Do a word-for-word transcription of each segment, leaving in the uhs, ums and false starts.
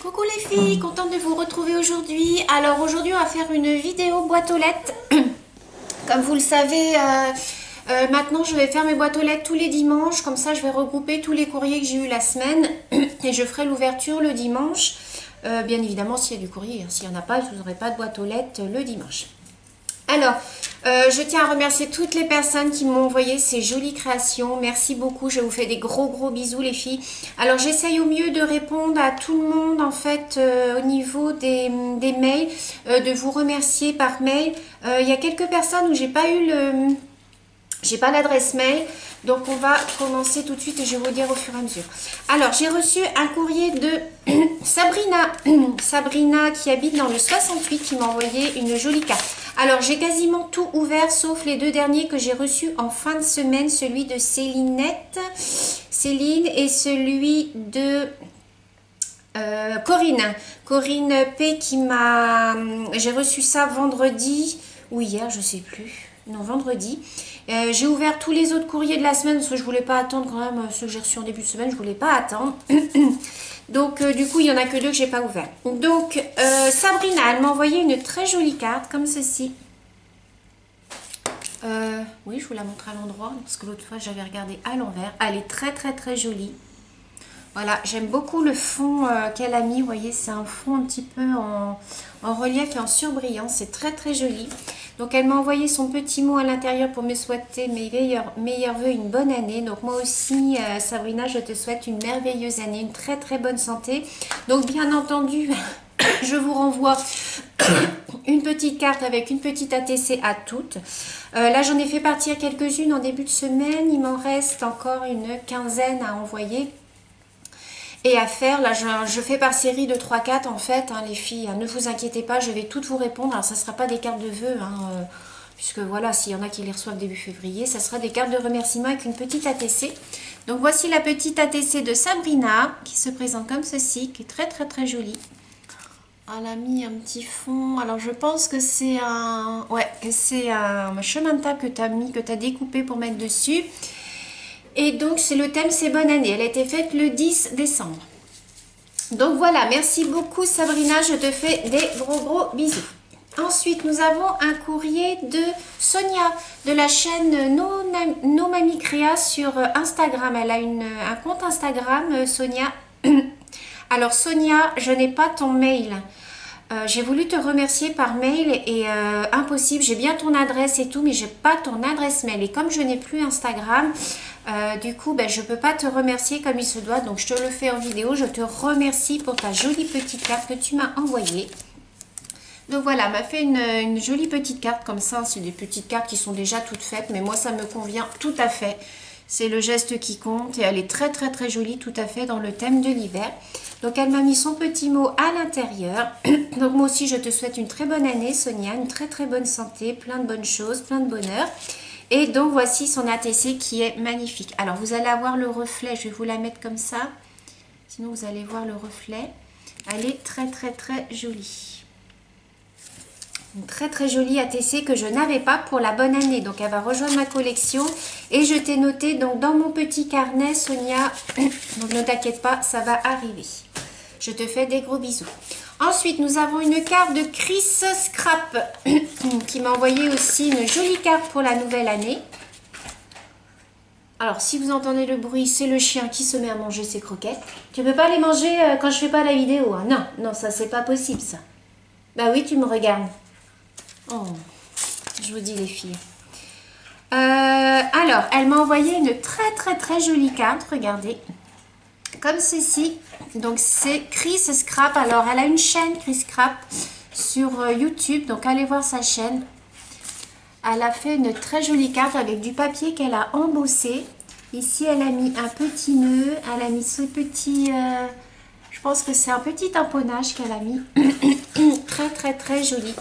Coucou les filles, contente de vous retrouver aujourd'hui. Alors aujourd'hui on va faire une vidéo boîte aux lettres. Comme vous le savez, euh, euh, maintenant je vais faire mes boîtes aux lettres tous les dimanches. Comme ça je vais regrouper tous les courriers que j'ai eu la semaine. Et je ferai l'ouverture le dimanche. Euh, bien évidemment s'il y a du courrier. S'il n'y en a pas, vous n'aurez pas de boîte aux lettres le dimanche. Alors, euh, je tiens à remercier toutes les personnes qui m'ont envoyé ces jolies créations. Merci beaucoup. Je vous fais des gros gros bisous les filles. Alors, j'essaye au mieux de répondre à tout le monde en fait euh, au niveau des, des mails, euh, de vous remercier par mail. Euh, il y a quelques personnes où j'ai pas eu le... J'ai pas l'adresse mail. Donc, on va commencer tout de suite et je vais vous dire au fur et à mesure. Alors, j'ai reçu un courrier de Sabrina. Sabrina qui habite dans le soixante-huit qui m'a envoyé une jolie carte. Alors, j'ai quasiment tout ouvert sauf les deux derniers que j'ai reçus en fin de semaine. Celui de Célinette, Céline et celui de euh, Corinne. Corinne P qui m'a... J'ai reçu ça vendredi ou hier, je sais plus. Non, vendredi. Euh, j'ai ouvert tous les autres courriers de la semaine parce que je voulais pas attendre quand même ceux que j'ai reçus en début de semaine. Je voulais pas attendre. Donc, euh, du coup, il y en a que deux que j'ai pas ouvert. Donc, euh, Sabrina, elle m'a envoyé une très jolie carte comme ceci. Euh, oui, je vous la montre à l'endroit parce que l'autre fois, j'avais regardé à l'envers. Elle est très, très, très jolie. Voilà, j'aime beaucoup le fond euh, qu'elle a mis. Vous voyez, c'est un fond un petit peu en, en relief et en surbrillant. C'est très, très joli. Donc, elle m'a envoyé son petit mot à l'intérieur pour me souhaiter mes meilleurs, meilleurs voeux, une bonne année. Donc, moi aussi, euh, Sabrina, je te souhaite une merveilleuse année, une très, très bonne santé. Donc, bien entendu, je vous renvoie une petite carte avec une petite A T C à toutes. Euh, là, j'en ai fait partir quelques-unes en début de semaine. Il m'en reste encore une quinzaine à envoyer. Et à faire, là je, je fais par série de trois quatre en fait, hein, les filles, hein, ne vous inquiétez pas, je vais toutes vous répondre. Alors ça ne sera pas des cartes de vœux, hein, euh, puisque voilà, s'il y en a qui les reçoivent début février, ça sera des cartes de remerciement avec une petite A T C. Donc voici la petite A T C de Sabrina, qui se présente comme ceci, qui est très très très jolie. Elle a mis un petit fond, alors je pense que c'est un, ouais, que c'est un chemin de table que tu as mis, que tu as découpé pour mettre dessus. Et donc, c'est le thème, c'est bonne année. Elle a été faite le dix décembre. Donc, voilà. Merci beaucoup, Sabrina. Je te fais des gros, gros bisous. Ensuite, nous avons un courrier de Sonia de la chaîne No, no Mamie Créa sur Instagram. Elle a une, un compte Instagram, Sonia. Alors, Sonia, je n'ai pas ton mail. Euh, j'ai voulu te remercier par mail et euh, impossible, j'ai bien ton adresse et tout, mais j'ai pas ton adresse mail. Et comme je n'ai plus Instagram, euh, du coup, ben, je peux pas te remercier comme il se doit. Donc, je te le fais en vidéo. Je te remercie pour ta jolie petite carte que tu m'as envoyée. Donc, voilà, m'a fait une, une jolie petite carte comme ça. C'est des petites cartes qui sont déjà toutes faites, mais moi, ça me convient tout à fait. C'est le geste qui compte et elle est très, très, très jolie tout à fait dans le thème de l'hiver. Donc, elle m'a mis son petit mot à l'intérieur. Donc, moi aussi, je te souhaite une très bonne année, Sonia. Une très, très bonne santé, plein de bonnes choses, plein de bonheur. Et donc, voici son A T C qui est magnifique. Alors, vous allez avoir le reflet. Je vais vous la mettre comme ça. Sinon, vous allez voir le reflet. Elle est très, très, très jolie. Une très, très jolie A T C que je n'avais pas pour la bonne année. Donc, elle va rejoindre ma collection. Et je t'ai noté donc dans mon petit carnet, Sonia. Donc, ne t'inquiète pas, ça va arriver. Je te fais des gros bisous. Ensuite, nous avons une carte de Chris Scrap qui m'a envoyé aussi une jolie carte pour la nouvelle année. Alors, si vous entendez le bruit, c'est le chien qui se met à manger ses croquettes. Tu ne peux pas les manger quand je fais pas la vidéo. Hein. Non, non, ça, c'est pas possible, ça. Bah oui, tu me regardes. Oh, je vous dis, les filles. Euh, alors, elle m'a envoyé une très, très, très jolie carte. Regardez. Comme ceci. Donc, c'est Chris Scrap. Alors, elle a une chaîne, Chris Scrap, sur YouTube. Donc, allez voir sa chaîne. Elle a fait une très jolie carte avec du papier qu'elle a embossé. Ici, elle a mis un petit nœud. Elle a mis ce petit... Euh, je pense que c'est un petit tamponnage qu'elle a mis. Très, très, très joli.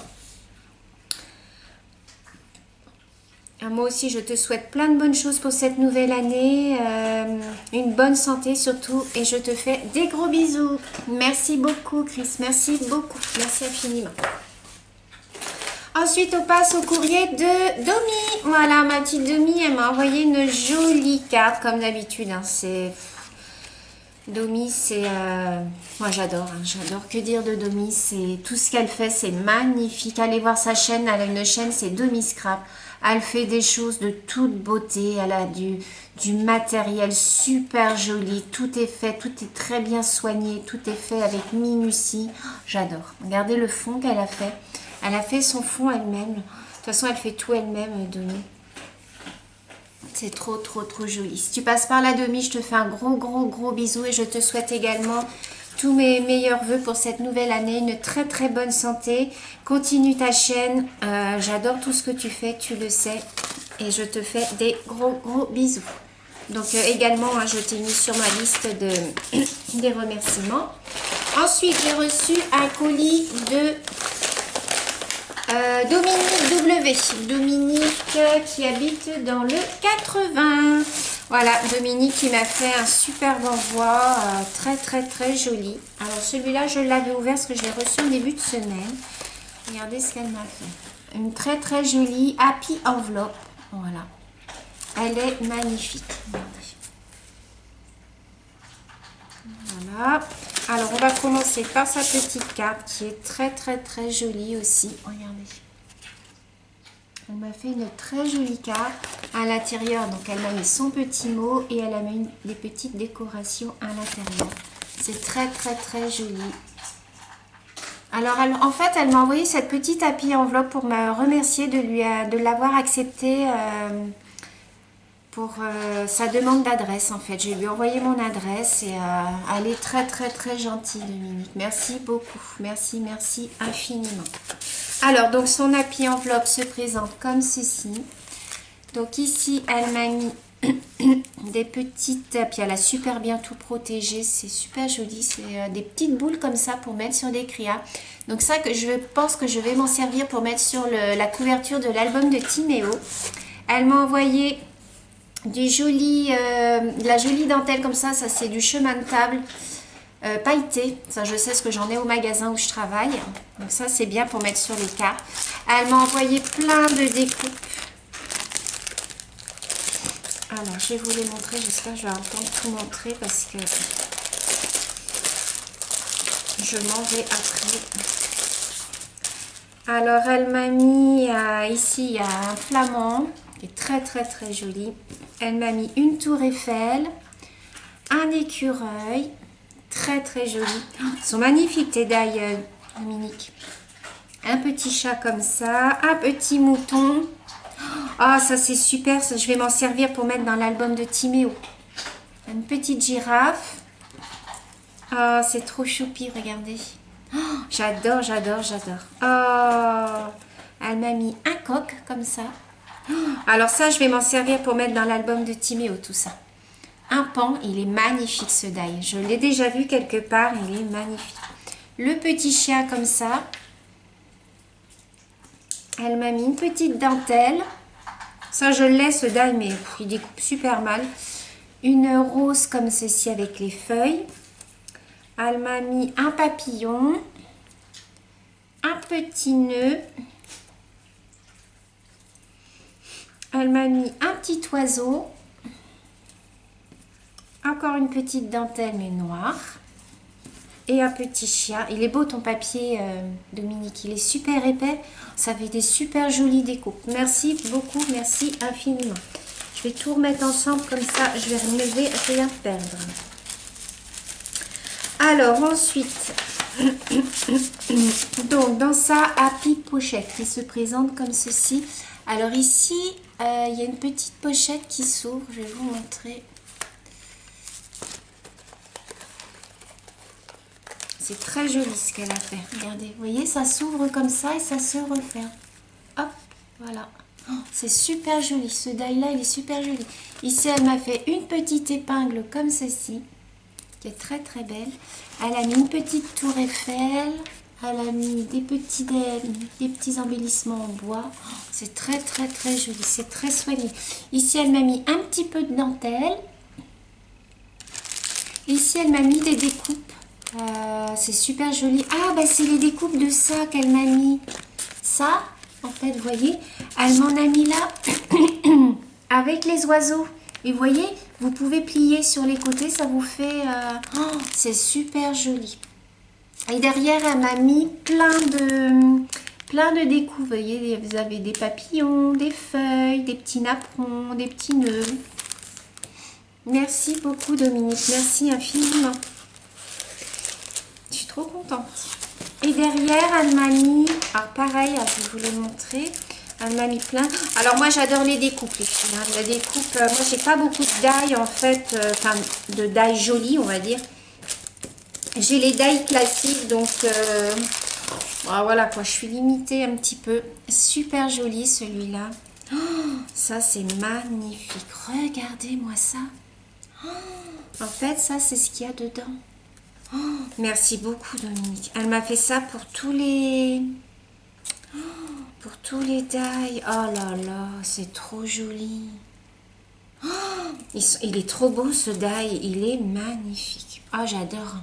Moi aussi, je te souhaite plein de bonnes choses pour cette nouvelle année. Euh, une bonne santé surtout. Et je te fais des gros bisous. Merci beaucoup, Chris. Merci beaucoup. Merci infiniment. Ensuite, on passe au courrier de Domi. Voilà, ma petite Domi, elle m'a envoyé une jolie carte, comme d'habitude. Hein. C'est... Domi, c'est... Euh... Moi, j'adore. Hein, j'adore. Que dire de Domi? C'est tout ce qu'elle fait, c'est magnifique. Allez voir sa chaîne. Elle a une chaîne, c'est Domi Scrap. Elle fait des choses de toute beauté. Elle a du, du matériel super joli. Tout est fait. Tout est très bien soigné. Tout est fait avec minutie. J'adore. Regardez le fond qu'elle a fait. Elle a fait son fond elle-même. De toute façon, elle fait tout elle-même, Domi. C'est trop, trop, trop joli. Si tu passes par la Domi, je te fais un gros, gros, gros bisou et je te souhaite également tous mes meilleurs voeux pour cette nouvelle année. Une très, très bonne santé. Continue ta chaîne. Euh, J'adore tout ce que tu fais, tu le sais. Et je te fais des gros, gros bisous. Donc, euh, également, hein, je t'ai mis sur ma liste de, des remerciements. Ensuite, j'ai reçu un colis de... Euh, Dominique W. Dominique euh, qui habite dans le quatre-vingts. Voilà, Dominique qui m'a fait un superbe envoi. Euh, très, très, très joli. Alors, celui-là, je l'avais ouvert parce que je l'ai reçu en début de semaine. Regardez ce qu'elle m'a fait. Une très, très jolie Happy Enveloppe. Voilà. Elle est magnifique. Voilà. Alors, on va commencer par sa petite carte qui est très, très, très jolie aussi. Regardez. Elle m'a fait une très jolie carte à l'intérieur. Donc, elle m'a mis son petit mot et elle a mis des petites décorations à l'intérieur. C'est très, très, très joli. Alors, elle, en fait, elle m'a envoyé cette petite happy enveloppe pour me remercier de lui de l'avoir accepté euh, pour euh, sa demande d'adresse. En fait, je lui ai envoyé mon adresse et euh, elle est très, très, très gentille, Dominique. Merci beaucoup. Merci, merci infiniment. Alors, donc, son happy enveloppe se présente comme ceci. Donc, ici, elle m'a mis des petites... Puis, elle a super bien tout protégé. C'est super joli. C'est euh, des petites boules comme ça pour mettre sur des crias. Donc, ça, que je pense que je vais m'en servir pour mettre sur le, la couverture de l'album de Timéo. Elle m'a envoyé du joli, euh, de la jolie dentelle comme ça. Ça, c'est du chemin de table. Euh, pailleté, ça je sais ce que j'en ai au magasin où je travaille, donc ça c'est bien pour mettre sur les cartes. Elle m'a envoyé plein de découpes. Alors je vais vous les montrer, j'espère que je vais avoir le temps de tout montrer parce que je m'en vais après. Alors elle m'a mis euh, ici il y a un flamand qui est très très très joli. Elle m'a mis une tour Eiffel, un écureuil. Très très joli. Ils sont magnifiques tes dailles, euh, Dominique. Un petit chat comme ça. Un petit mouton. Ah, oh, ça c'est super. Ça, je vais m'en servir pour mettre dans l'album de Timéo. Une petite girafe. Ah, oh, c'est trop choupi, regardez. Oh, j'adore, j'adore, j'adore. Oh, elle m'a mis un coq comme ça. Oh, alors ça, je vais m'en servir pour mettre dans l'album de Timéo, tout ça. Un pan, il est magnifique ce die. Je l'ai déjà vu quelque part, il est magnifique. Le petit chien comme ça. Elle m'a mis une petite dentelle. Ça, je l'ai ce die, mais pff, il découpe super mal. Une rose comme ceci avec les feuilles. Elle m'a mis un papillon. Un petit nœud. Elle m'a mis un petit oiseau. Encore une petite dentelle mais noire. Et un petit chien. Il est beau ton papier, euh, Dominique. Il est super épais. Ça fait des super jolies découpes. Merci beaucoup. Merci infiniment. Je vais tout remettre ensemble comme ça. Je vais ne vais rien perdre. Alors ensuite, donc dans sa happy pochette qui se présente comme ceci. Alors ici, euh, il y a une petite pochette qui s'ouvre. Je vais vous montrer. C'est très joli ce qu'elle a fait. Regardez, vous voyez, ça s'ouvre comme ça et ça se referme. Hop, voilà. Oh, c'est super joli. Ce die-là, il est super joli. Ici, elle m'a fait une petite épingle comme ceci, qui est très très belle. Elle a mis une petite tour Eiffel. Elle a mis des petits, des, des petits embellissements en bois. Oh, c'est très très très joli. C'est très soigné. Ici, elle m'a mis un petit peu de dentelle. Ici, elle m'a mis des découpes. Euh, c'est super joli. Ah, bah c'est les découpes de ça qu'elle m'a mis. Ça, en fait, vous voyez, elle m'en a mis là avec les oiseaux. Et vous voyez, Vous pouvez plier sur les côtés, ça vous fait... Euh... Oh, c'est super joli. Et derrière, elle m'a mis plein de... Plein de découps. Vous voyez, vous avez des papillons, des feuilles, des petits napperons, des petits nœuds. Merci beaucoup, Dominique. Merci infiniment. Je suis trop contente. Et derrière, elle m'a mis... Alors, pareil, je vais vous le montrer. Elle m'a mis plein. Alors, moi, j'adore les découpes, les filles. Hein. La découpe, euh, moi, j'ai pas beaucoup de die, en fait. Euh, enfin, de die jolies, on va dire. J'ai les die classiques, donc... Euh, bon, voilà, quoi. Je suis limitée un petit peu. Super joli, celui-là. Oh, ça, c'est magnifique. Regardez-moi ça. Oh, en fait, ça, c'est ce qu'il y a dedans. Oh, merci beaucoup, Dominique. Elle m'a fait ça pour tous les... Oh, pour tous les die. Oh là là, c'est trop joli. Oh, il, il est trop beau, ce die. Il est magnifique. Oh, j'adore.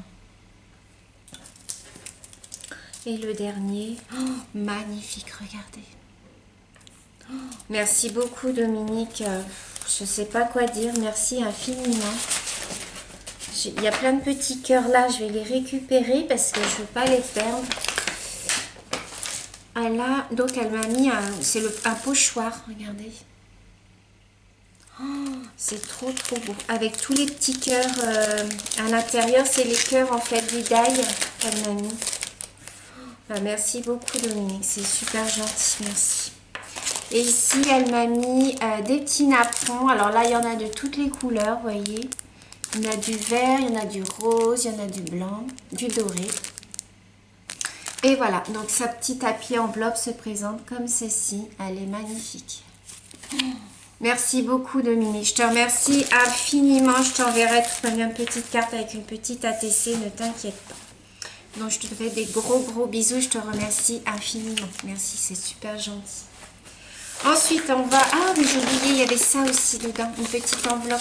Et le dernier. Oh, magnifique, regardez. Oh, merci beaucoup, Dominique. Je ne sais pas quoi dire. Merci infiniment. Il y a plein de petits cœurs là, je vais les récupérer parce que je ne veux pas les perdre. Ah là, donc elle m'a mis un, c'est un pochoir, regardez. Oh, c'est trop trop beau. Avec tous les petits cœurs euh, à l'intérieur, c'est les cœurs en fait du die qu'elle m'a mis. Ah, merci beaucoup, Dominique, c'est super gentil, merci. Et ici, elle m'a mis euh, des petits napperons. Alors là, il y en a de toutes les couleurs, vous voyez. Il y en a du vert, il y en a du rose, il y en a du blanc, du doré. Et voilà, donc sa petite tapis enveloppe se présente comme ceci. Elle est magnifique. Merci beaucoup, Dominique. Je te remercie infiniment. Je t'enverrai tout de même une petite carte avec une petite A T C, ne t'inquiète pas. Donc, je te fais des gros, gros bisous. Je te remercie infiniment. Merci, c'est super gentil. Ensuite, on va... Ah, mais j'ai oublié, il y avait ça aussi dedans. Une petite enveloppe.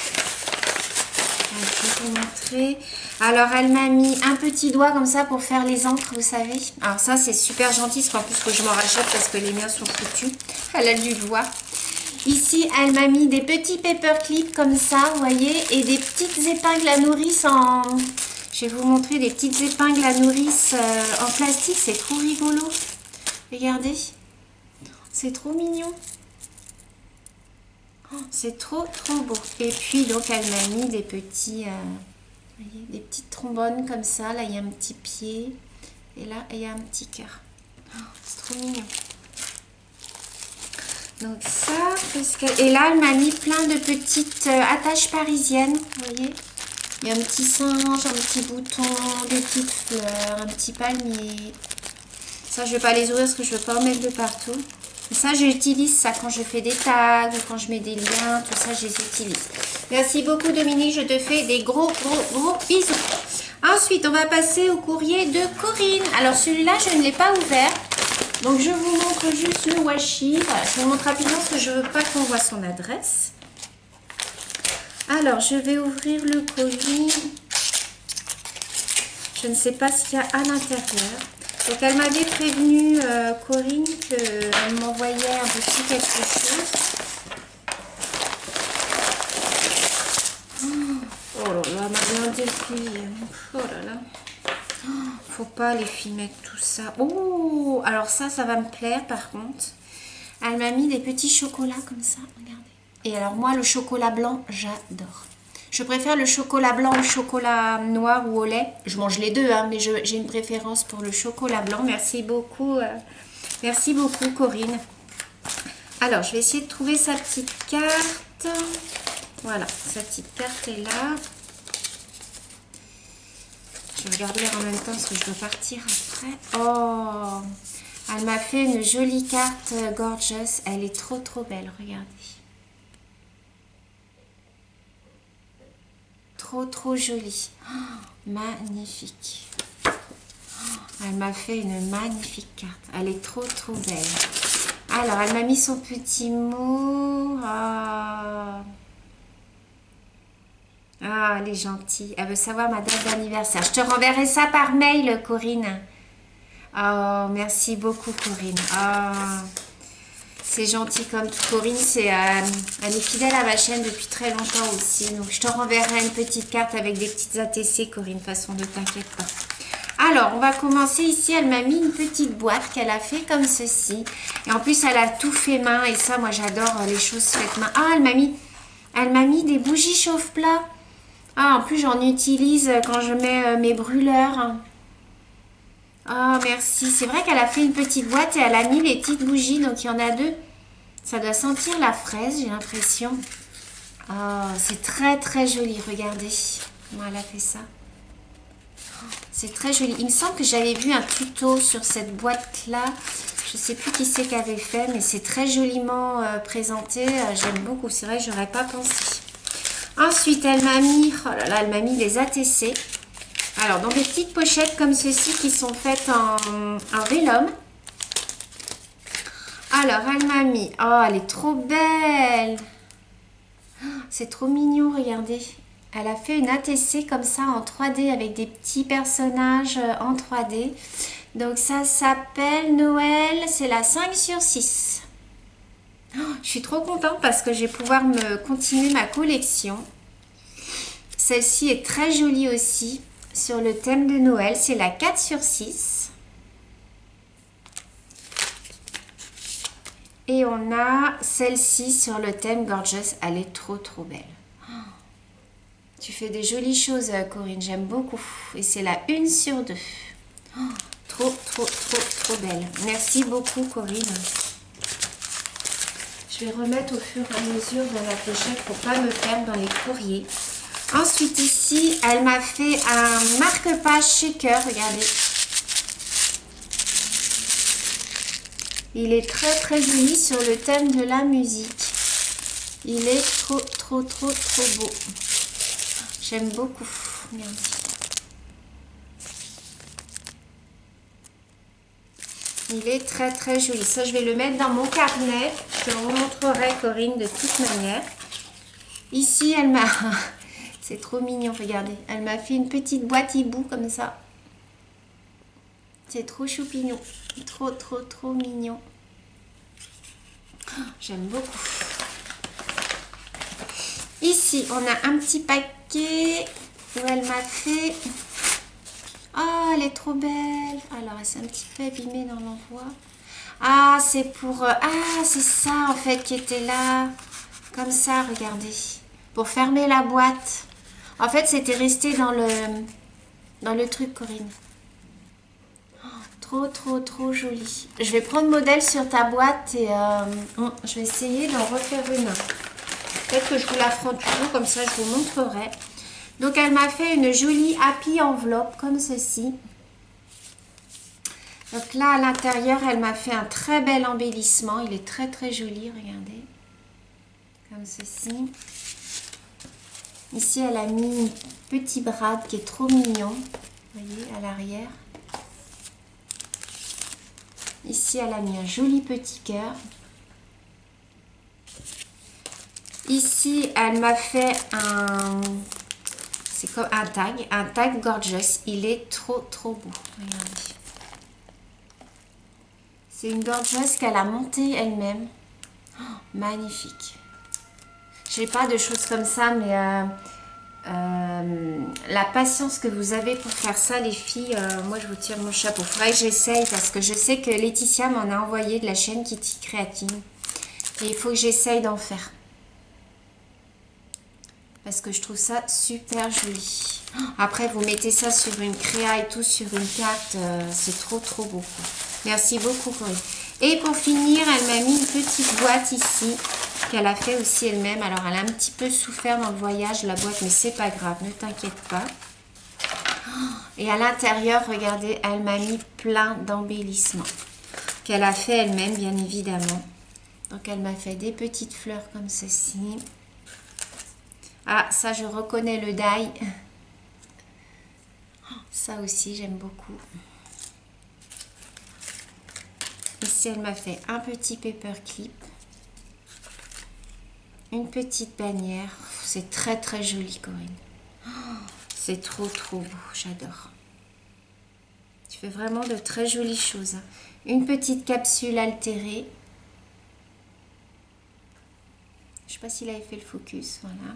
Je vais vous montrer. Alors, elle m'a mis un petit doigt comme ça pour faire les encres, vous savez. Alors, ça, c'est super gentil. C'est qu'en plus que je m'en rachète parce que les miens sont foutus. Elle a dû le voir. Ici, elle m'a mis des petits paperclips comme ça, vous voyez. Et des petites épingles à nourrice en... Je vais vous montrer des petites épingles à nourrice euh, en plastique. C'est trop rigolo. Regardez. C'est trop mignon. Oh, c'est trop, trop beau. Et puis, donc, elle m'a mis des petits... Euh, vous voyez, des petites trombones comme ça. Là, il y a un petit pied. Et là, il y a un petit cœur. Oh, c'est trop mignon. Donc ça, parce que... Et là, elle m'a mis plein de petites euh, attaches parisiennes. Vous voyez. Il y a un petit singe, un petit bouton, des petites fleurs, un petit palmier. Ça, je ne vais pas les ouvrir parce que je ne veux pas en mettre de partout. Ça, j'utilise ça quand je fais des tags, quand je mets des liens, tout ça, je les utilise. Merci beaucoup, Dominique. Je te fais des gros, gros, gros bisous. Ensuite, on va passer au courrier de Corinne. Alors, celui-là, je ne l'ai pas ouvert. Donc, je vous montre juste le washi. Voilà, je vous montre rapidement parce que je ne veux pas qu'on voit son adresse. Alors, je vais ouvrir le colis. Je ne sais pas ce qu'il y a à l'intérieur. Donc, elle m'avait prévenu, euh, Corinne, qu'elle m'envoyait un petit quelque chose. Oh là là, ma blindée fille. Oh là là. Oh, faut pas les filles mettre tout ça. Oh, alors ça, ça va me plaire par contre. Elle m'a mis des petits chocolats comme ça, regardez. Et alors moi, le chocolat blanc, j'adore. Je préfère le chocolat blanc au chocolat noir ou au lait. Je mange les deux, hein, mais j'ai une préférence pour le chocolat blanc. Merci beaucoup. Euh, merci beaucoup, Corinne. Alors, je vais essayer de trouver sa petite carte. Voilà, sa petite carte est là. Je vais regarder en même temps parce que je dois partir après. Oh, elle m'a fait une jolie carte gorgeous. Elle est trop, trop belle. Regardez. Trop, trop jolie. Oh, magnifique. Oh, elle m'a fait une magnifique carte. Elle est trop, trop belle. Alors, elle m'a mis son petit mot. Oh. Ah, elle est gentille. Elle veut savoir ma date d'anniversaire. Je te renverrai ça par mail, Corinne. Oh, merci beaucoup, Corinne. Oh. C'est gentil comme tout. Corinne, c'est, euh, elle est fidèle à ma chaîne depuis très longtemps aussi. Donc, je te renverrai une petite carte avec des petites A T C, Corinne. De toute façon, ne t'inquiète pas. Alors, on va commencer ici. Elle m'a mis une petite boîte qu'elle a fait comme ceci. Et en plus, elle a tout fait main. Et ça, moi, j'adore les choses faites main. Ah, elle m'a mis, elle m'a mis des bougies chauffe-plat. Ah, en plus, j'en utilise quand je mets euh, mes brûleurs. Oh, merci. C'est vrai qu'elle a fait une petite boîte et elle a mis les petites bougies. Donc, il y en a deux. Ça doit sentir la fraise, j'ai l'impression. Oh, c'est très, très joli. Regardez comment elle a fait ça. C'est très joli. Il me semble que j'avais vu un tuto sur cette boîte-là. Je ne sais plus qui c'est qui avait fait, mais c'est très joliment euh, présenté. Euh, J'aime beaucoup. C'est vrai que je n'aurais pas pensé. Ensuite, elle m'a mis, oh là là, elle m'a mis des A T C. Alors, dans des petites pochettes comme ceci qui sont faites en, en vélum. Alors, elle m'a mis, oh, elle est trop belle. C'est trop mignon, regardez. Elle a fait une A T C comme ça en trois D avec des petits personnages en trois D. Donc, ça s'appelle Noël. C'est la cinq sur six. Oh, je suis trop contente parce que je vais pouvoir me continuer ma collection. Celle-ci est très jolie aussi sur le thème de Noël. C'est la quatre sur six. Et on a celle-ci sur le thème Gorgeous. Elle est trop trop belle. Oh, tu fais des jolies choses, Corinne. J'aime beaucoup. Et c'est la une sur deux. Oh, trop trop trop trop belle. Merci beaucoup, Corinne. Je vais remettre au fur et à mesure dans la pochette pour pas me perdre dans les courriers. Ensuite, ici, elle m'a fait un marque-page shaker. Regardez. Il est très, très joli sur le thème de la musique. Il est trop, trop, trop, trop beau. J'aime beaucoup. Regardez. Il est très, très joli. Ça, je vais le mettre dans mon carnet. Je te montrerai, Corinne, de toute manière. Ici, elle m'a... C'est trop mignon, regardez. Elle m'a fait une petite boîte hibou comme ça. C'est trop choupignon. Trop, trop, trop mignon. Oh, j'aime beaucoup. Ici, on a un petit paquet où elle m'a fait... Oh, elle est trop belle. Alors, elle s'est un petit peu abîmée dans l'envoi. Ah, c'est pour... Ah, c'est ça, en fait, qui était là. Comme ça, regardez. Pour fermer la boîte. En fait, c'était resté dans le, dans le truc, Corinne. Oh, trop, trop, trop joli. Je vais prendre modèle sur ta boîte et euh, je vais essayer d'en refaire une. Peut-être que je vous la ferai toujours, comme ça, je vous montrerai. Donc, elle m'a fait une jolie happy enveloppe, comme ceci. Donc là, à l'intérieur, elle m'a fait un très bel embellissement. Il est très, très joli, regardez. Comme ceci. Ici, elle a mis un petit brad qui est trop mignon. Vous voyez, à l'arrière. Ici, elle a mis un joli petit cœur. Ici, elle m'a fait un... C'est comme un tag. Un tag Gorgeous. Il est trop, trop beau. Regardez. C'est une Gorgeous qu'elle a montée elle-même. Oh, magnifique. Je n'ai pas de choses comme ça, mais euh, euh, la patience que vous avez pour faire ça, les filles, euh, moi je vous tire mon chapeau. Il faudrait que j'essaye parce que je sais que Laetitia m'en a envoyé de la chaîne Kitty Créatine. Et il faut que j'essaye d'en faire. Parce que je trouve ça super joli. Après, vous mettez ça sur une créa et tout, sur une carte. Euh, c'est trop, trop beau. Merci beaucoup, Corinne. Et pour finir, elle m'a mis une petite boîte ici. Qu'elle a fait aussi elle-même. Alors, elle a un petit peu souffert dans le voyage, la boîte. Mais c'est pas grave, ne t'inquiète pas. Et à l'intérieur, regardez, elle m'a mis plein d'embellissements. Qu'elle a fait elle-même, bien évidemment. Donc, elle m'a fait des petites fleurs comme ceci. Ah, ça, je reconnais le die. Ça aussi, j'aime beaucoup. Ici, elle m'a fait un petit paperclip. Une petite bannière. C'est très, très joli, Corinne. C'est trop, trop beau. J'adore. Tu fais vraiment de très jolies choses. Une petite capsule altérée. sais pas s'il avait fait le focus, voilà.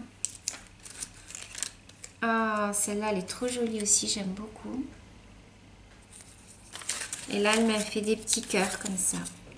Ah, celle-là, elle est trop jolie aussi, j'aime beaucoup. Et là, elle m'a fait des petits cœurs comme ça.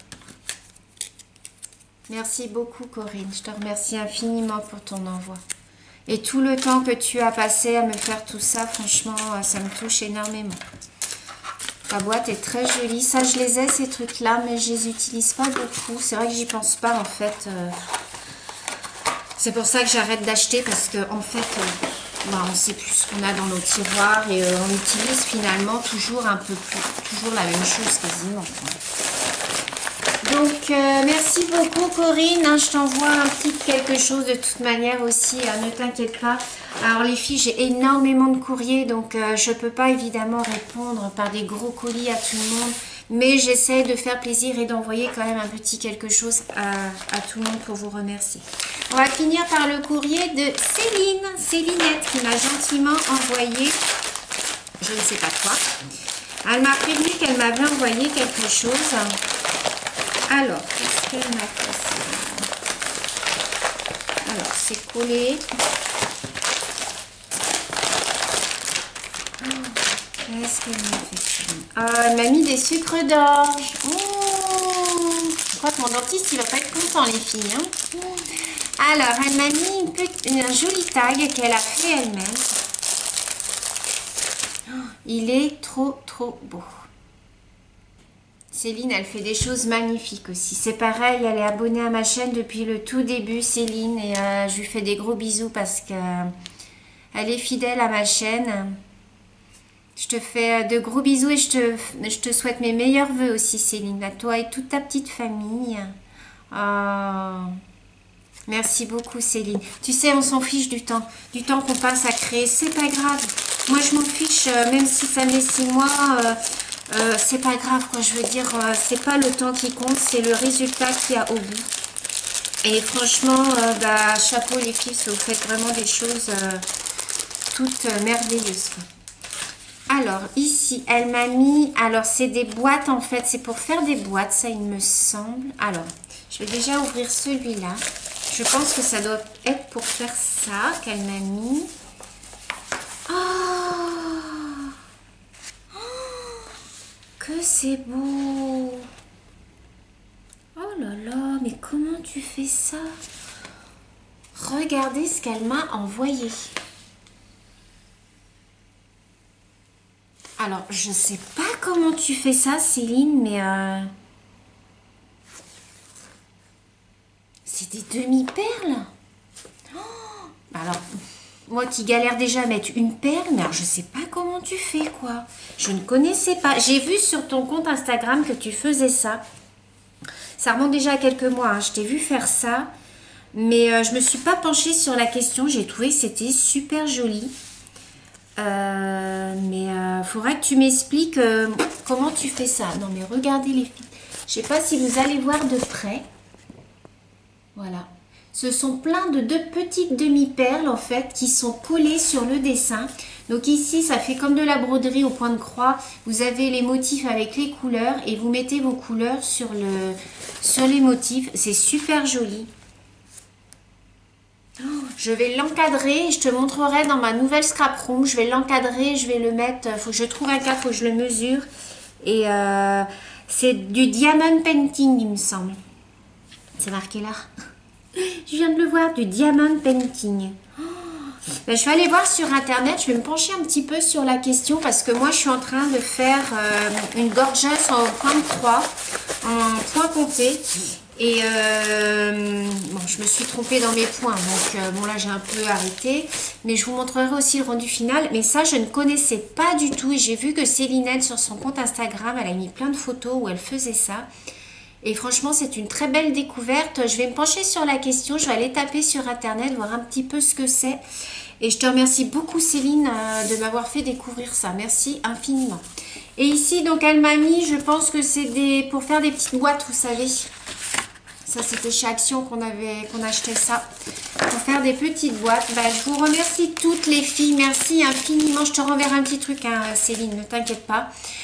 Merci beaucoup, Corinne. Je te remercie infiniment pour ton envoi. Et tout le temps que tu as passé à me faire tout ça, franchement, ça me touche énormément. Ta boîte est très jolie. Ça, je les ai, ces trucs-là, mais je les utilise pas beaucoup. C'est vrai que j'y pense pas, en fait. Euh, c'est pour ça que j'arrête d'acheter, parce que en fait, euh, bah, on sait plus ce qu'on a dans nos tiroirs et euh, on utilise finalement toujours un peu plus, toujours la même chose quasiment. Donc, euh, merci beaucoup, Corinne. Hein, je t'envoie un petit quelque chose de toute manière aussi. Hein, ne t'inquiète pas. Alors, les filles, j'ai énormément de courriers. Donc, euh, je ne peux pas évidemment répondre par des gros colis à tout le monde. Mais j'essaie de faire plaisir et d'envoyer quand même un petit quelque chose à, à tout le monde pour vous remercier. On va finir par le courrier de Céline. Célinette qui m'a gentiment envoyé, je ne sais pas quoi. Elle m'a prévenu qu'elle m'avait envoyé quelque chose. Alors, qu'est-ce qu'elle m'a fait? Alors, c'est collé. Qu'est-ce qu'elle m'a fait? Ah, elle m'a mis des sucres d'orge. Oh, je crois que mon dentiste, il va pas être content, les filles. Hein. Alors, elle m'a mis une petite, un joli tag qu'elle a fait elle-même. Oh, il est trop, trop beau. Céline, elle fait des choses magnifiques aussi. C'est pareil, elle est abonnée à ma chaîne depuis le tout début, Céline. Et euh, je lui fais des gros bisous parce que euh, elle est fidèle à ma chaîne. Je te fais de gros bisous et je te, je te souhaite mes meilleurs vœux aussi, Céline. À toi et toute ta petite famille. Oh, merci beaucoup, Céline. Tu sais, on s'en fiche du temps. Du temps qu'on passe à créer. C'est pas grave. Moi, je m'en fiche, euh, même si ça met six mois... Euh, Euh, c'est pas grave, quoi. Je veux dire, euh, c'est pas le temps qui compte, c'est le résultat qu'il y a au bout. Et franchement, euh, bah, chapeau les filles, vous faites vraiment des choses euh, toutes euh, merveilleuses. Alors, ici, elle m'a mis, alors c'est des boîtes en fait, c'est pour faire des boîtes, ça il me semble. Alors, je vais déjà ouvrir celui-là. Je pense que ça doit être pour faire ça qu'elle m'a mis. Oh! Que c'est beau! Oh là là, mais comment tu fais ça? Regardez ce qu'elle m'a envoyé. Alors, je sais pas comment tu fais ça, Céline, mais... Euh... c'est des demi-perles. Oh, alors... moi qui galère déjà à mettre une perle, mais alors je sais pas comment tu fais, quoi. Je ne connaissais pas. J'ai vu sur ton compte Instagram que tu faisais ça. Ça remonte déjà à quelques mois. Hein. Je t'ai vu faire ça. Mais euh, je me suis pas penchée sur la question. J'ai trouvé que c'était super joli. Euh, mais il euh, faudrait que tu m'expliques euh, comment tu fais ça. Non, mais regardez les filles. Je sais pas si vous allez voir de près. Voilà. Ce sont plein de deux petites demi-perles en fait qui sont collées sur le dessin. Donc ici, ça fait comme de la broderie au point de croix. Vous avez les motifs avec les couleurs et vous mettez vos couleurs sur, le, sur les motifs. C'est super joli. Oh, je vais l'encadrer. Je te montrerai dans ma nouvelle scrap room. Je vais l'encadrer. Je vais le mettre. Il faut que je trouve un cadre. Il faut que je le mesure. Et euh, c'est du diamond painting, il me semble. C'est marqué là. Je viens de le voir, du diamond painting. Oh, ben, je vais aller voir sur internet, je vais me pencher un petit peu sur la question parce que moi je suis en train de faire euh, une gorgeuse en point de croix, en point compté. Et euh, bon, je me suis trompée dans mes points, donc euh, bon là j'ai un peu arrêté. Mais je vous montrerai aussi le rendu final. Mais ça je ne connaissais pas du tout et j'ai vu que Célinette sur son compte Instagram, elle a mis plein de photos où elle faisait ça. Et franchement, c'est une très belle découverte. Je vais me pencher sur la question. Je vais aller taper sur Internet, voir un petit peu ce que c'est. Et je te remercie beaucoup, Céline, de m'avoir fait découvrir ça. Merci infiniment. Et ici, donc, elle m'a mis, je pense que c'est des pour faire des petites boîtes, vous savez. Ça, c'était chez Action qu'on avait, qu'on achetait ça. Pour faire des petites boîtes. Bah, je vous remercie toutes les filles. Merci infiniment. Je te renverrai un petit truc, hein, Céline, ne t'inquiète pas.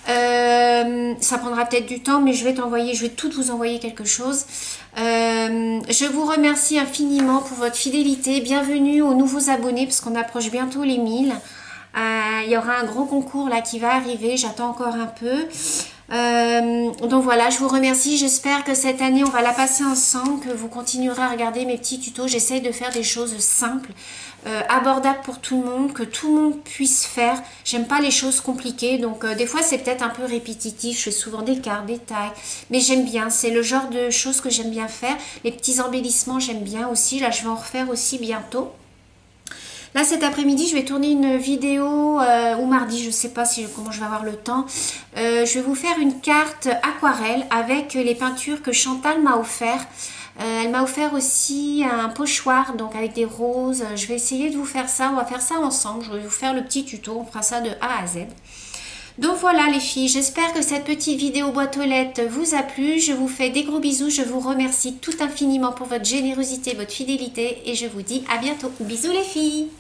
Euh, ça prendra peut-être du temps, mais je vais t'envoyer, je vais tout vous envoyer quelque chose. Euh, je vous remercie infiniment pour votre fidélité. Bienvenue aux nouveaux abonnés, parce qu'on approche bientôt les mille. Euh, il y aura un gros concours là qui va arriver, j'attends encore un peu. Euh, donc voilà, je vous remercie. J'espère que cette année, on va la passer ensemble, que vous continuerez à regarder mes petits tutos. J'essaye de faire des choses simples, euh, abordables pour tout le monde, que tout le monde puisse faire. J'aime pas les choses compliquées, donc euh, des fois, c'est peut-être un peu répétitif. Je fais souvent des cartes, des tailles, mais j'aime bien. C'est le genre de choses que j'aime bien faire. Les petits embellissements, j'aime bien aussi. Là, je vais en refaire aussi bientôt. Là, cet après-midi, je vais tourner une vidéo, euh, ou mardi, je ne sais pas si, comment je vais avoir le temps. Euh, je vais vous faire une carte aquarelle avec les peintures que Chantal m'a offert. Euh, elle m'a offert aussi un pochoir, donc avec des roses. Je vais essayer de vous faire ça, on va faire ça ensemble. Je vais vous faire le petit tuto, on fera ça de A à Z. Donc voilà les filles, j'espère que cette petite vidéo boîte aux lettres vous a plu. Je vous fais des gros bisous, je vous remercie tout infiniment pour votre générosité, votre fidélité et je vous dis à bientôt. Bisous les filles!